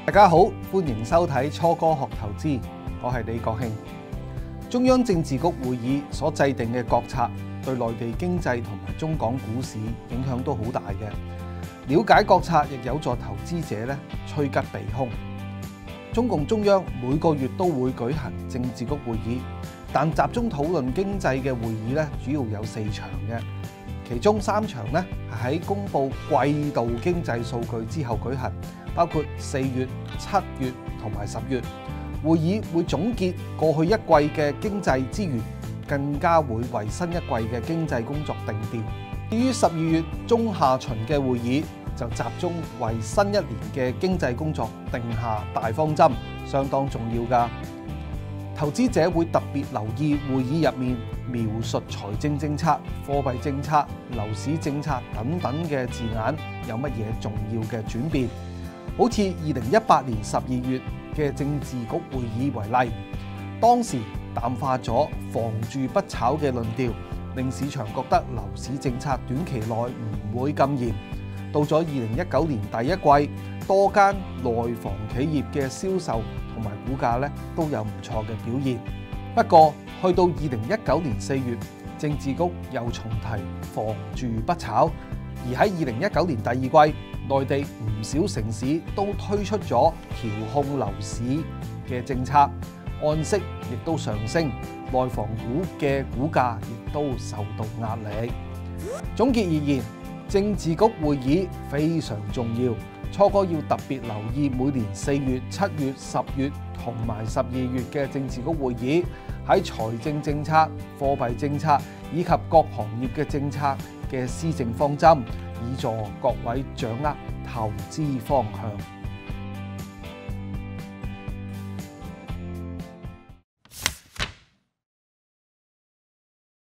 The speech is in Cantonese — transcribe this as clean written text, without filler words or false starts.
大家好，歡迎收睇初哥學投資，我係李國慶。中央政治局會議所制定嘅國策，對內地經濟同埋中港股市影響都好大嘅。了解國策亦有助投資者趨吉避凶。中共中央每個月都會舉行政治局會議，但集中討論經濟嘅會議主要有4場嘅，其中3場係喺公布季度經濟數據之後舉行，包括4月、7月同埋10月。會議會總結過去一季嘅經濟之餘，更加會為新一季嘅經濟工作定調。至於12月中下旬嘅會議，就集中為新一年嘅經濟工作定下大方針，相當重要㗎。投資者會特別留意會議入面描述財政政策、貨幣政策、樓市政策等等嘅字眼有乜嘢重要嘅轉變。好似2018年12月嘅政治局會議為例，當時淡化咗房住不炒嘅論調，令市場覺得樓市政策短期內唔會咁嚴。到咗2019年第一季，多間內房企業嘅銷售同埋股價都有唔錯嘅表現。不過去到2019年4月，政治局又重提房住不炒，而喺2019年第二季，內地唔少城市都推出咗調控樓市嘅政策，按息亦都上升，內房股嘅股價亦都受到壓力。總結而言，政治局會議非常重要，初哥要特別留意每年4月、7月、10月同埋12月嘅政治局會議，喺財政政策、貨幣政策以及各行業嘅政策嘅施政方針，以助各位掌握投資方向。